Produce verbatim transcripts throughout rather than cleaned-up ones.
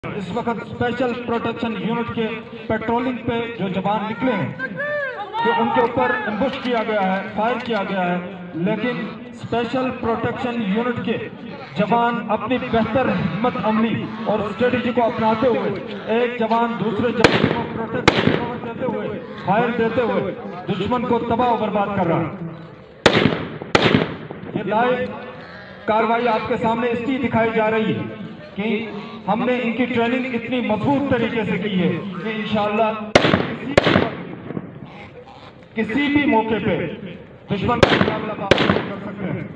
इस वक्त special protection unit के पेट्रोलिंग पे जो जवान निकले हैं तो उनके ऊपर एम्बुश किया गया है, फायर किया गया है, लेकिन स्पेशल प्रोटेक्शन यूनिट के जवान अपनी बेहतर हिम्मत अमली और स्ट्रेटेजी को अपनाते हुए एक जवान दूसरे जवान को प्रोटेक्शन देते हुए फायर देते हुए दुश्मन को तबाह बर्बाद कर रहा है। ये लाइव कार्रवाई आपके सामने इसकी दिखाई जा रही है कि हमने इनकी ट्रेनिंग इतनी मजबूत तरीके से की है कि इंशाअल्लाह किसी भी मौके पे दुश्मन का मुकाबला कर सकते हैं।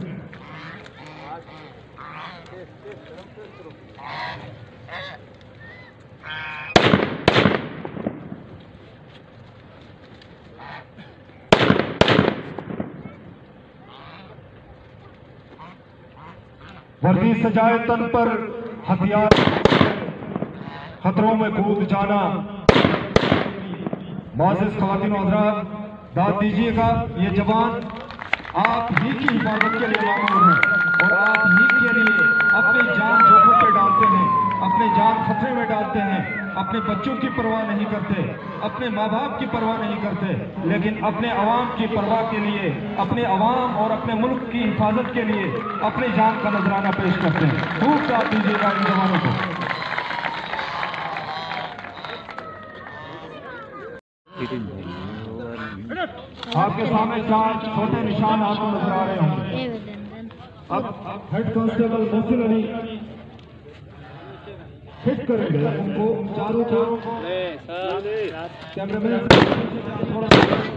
वर्दी सजाए तन पर हथियार खतरों में कूद जाना। मोअज़्ज़िज़ ख़वातीन व हज़रात, दाद दीजिएगा, ये जवान आप ही की हिफाजत के लिए मामूर हैं और आप ही के लिए अपनी जान जोखिम पे डालते हैं, अपनी जान खतरे में डालते हैं, अपने बच्चों की परवाह नहीं करते, अपने माँ बाप की परवाह नहीं करते, लेकिन अपने अवाम की परवाह के लिए, अपने अवाम और अपने मुल्क की हिफाजत के लिए अपनी जान का नजराना पेश करते हैं। खूब दाद दीजिएगा इन जवानों को। आपके सामने चार छोटे निशान आपको नजर आ रहे होंगे। अब head constable Mohsin Ali hit करेंगे उनको चारों चारों कैमरामैन थोड़ा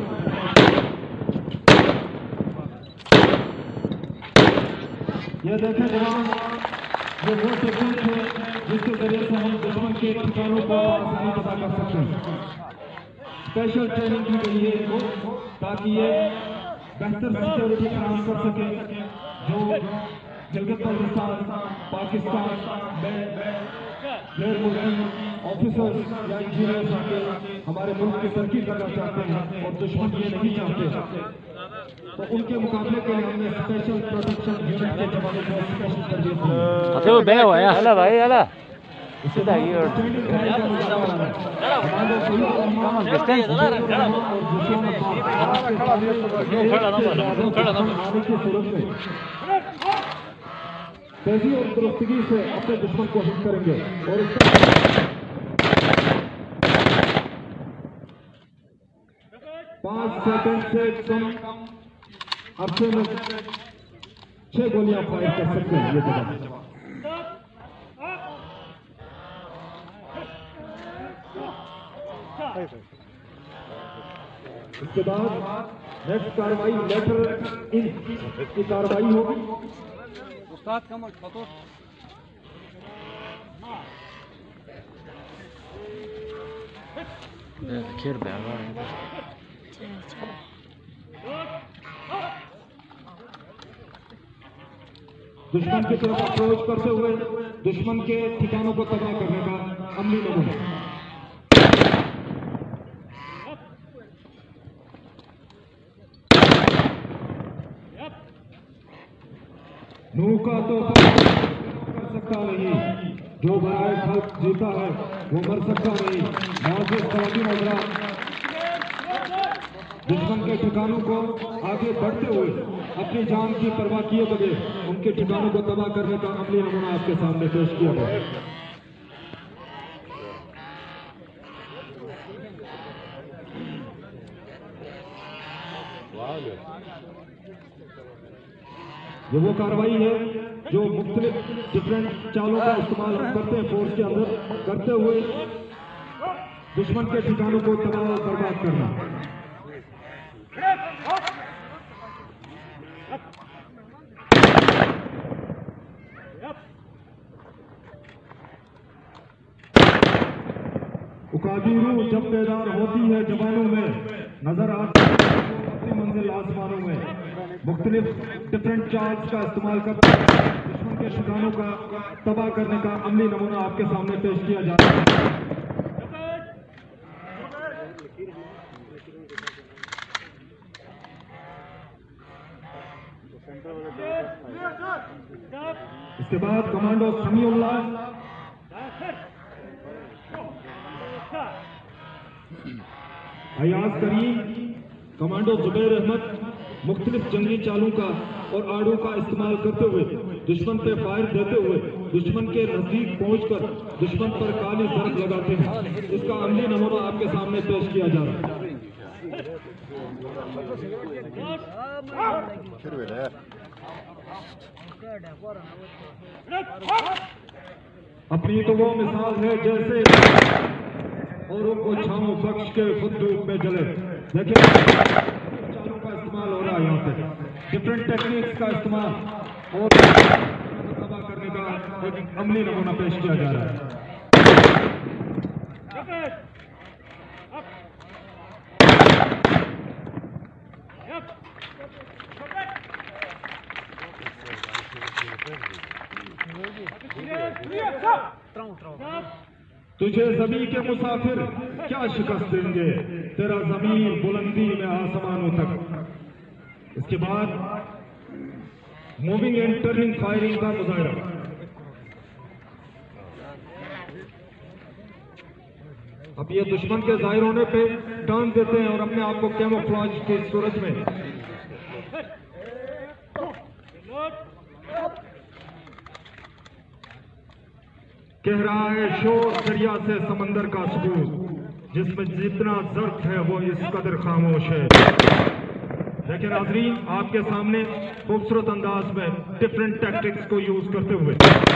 ये देखें जनाब, ये वो टेक्निक है जिसके जरिए से हम दुश्मन के ठिकानों को आसानी पता कर सकते हैं। स्पेशल ट्रेनिंग की गई है इनको ताकि ये बेहतर सिक्योरिटी फराहम कर सके जो गिलगित बल्तिस्तान, पाकिस्तान में गैर मुल्की ऑफिसर्स या इंजीनियर्स आके हमारे मुल्क की तरक्की करना चाहते हैं और दुश्मन ये नहीं चाहते, तो उनके मुकाबले के लिए हमने स्पेशल प्रोटेक्शन यूनिट के जवानों को स्पेशल तरजीह दी। अच्छा वो बे हुआ है हला भाई हला इसे था ये और तेजी और दुरुस्तगी से अपने दुश्मन को हिट करेंगे और पांच सेकंड से कम अरसे में छह गोलियां फायर कर सकते हैं ये जवान। इसके बाद नेक्स्ट कार्रवाई लेटर इन की कार्रवाई होगी। उस्ताद कमल खतो खेर बैगा दुश्मन की तरफ अप्रोच करते हुए दुश्मन के ठिकानों को तबाह करने का अमली नमूना। नूह का तो कर सकता नहीं, जो बराए खल्क जीता है वो मर सकता नहीं। मोअज़्ज़िज़ ख़वातीन व हज़रात, दुश्मन के ठिकानों को आगे बढ़ते हुए अपनी जान की परवाह किए बगैर उनके ठिकानों को तबाह करने का अमली नमूना आपके सामने पेश किया गया। ये वो कार्रवाई है जो मुख्तलिफ डिफरेंट चालों का इस्तेमाल हम करते हैं फोर्स के अंदर करते हुए दुश्मन के ठिकानों को तबाह बर्बाद करना। उकादीरू जब बेदार होती है जवानों में, नजर आती है अपनी मंजिल आसमानों में। मुख्तलिफ डिफरेंट चार्ज का इस्तेमाल करते हुए दुश्मन के ठिकानों का तबाह करने का अमली नमूना आपके सामने पेश किया जा रहा है। इसके बाद कमांडो समीउल्लाह अयाज करीम, कमांडो जुबैर अहमद मुख्तलिफ जंगी चालों का और आड़ों का इस्तेमाल करते हुए दुश्मन पे फायर देते हुए दुश्मन के नजदीक पहुंचकर दुश्मन पर काली जरब लगाते हैं। इसका अमली नमूना आपके सामने पेश किया जा रहा है। अपनी तो वो मिसाल है जैसे औरों को छांव बख्श के खुद धूप में जले। देखिए चालों का इस्तेमाल हो रहा है, यहाँ पे डिफरेंट टेक्निक्स का इस्तेमाल और तबाह करने का एक अमली नमूना पेश किया जा रहा है। तुझे जमीन के मुसाफिर क्या शिकस्त देंगे, तेरा जमीन बुलंदी में आसमानों तक। इसके बाद मूविंग एंड टर्निंग फायरिंग का मुजाहरा। अब ये दुश्मन के जाहिर होने पे टर्न देते हैं और अपने आप को कैमोफ्लेज की सूरत में कह रहा है शोर दरिया से समंदर का सबूत, जिसमें जितना जर्द है वो इस कदर खामोश है। लेकिन नाज़रीन, आपके सामने खूबसूरत अंदाज में डिफरेंट टैक्टिक्स को यूज करते हुए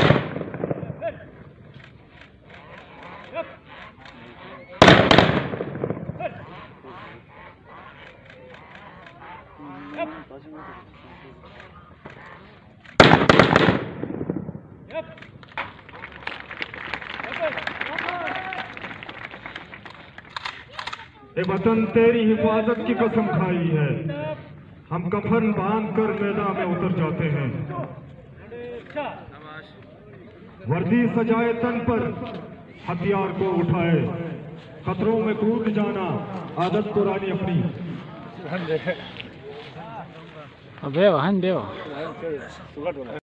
ए वतन तेरी हिफाजत की कसम खाई है, हम कफन बांध कर मैदान में उतर जाते हैं। वर्दी सजाए तन पर हथियार को उठाए, खतरों में कूद जाना आदत पुरानी अपनी। अबे वहां देव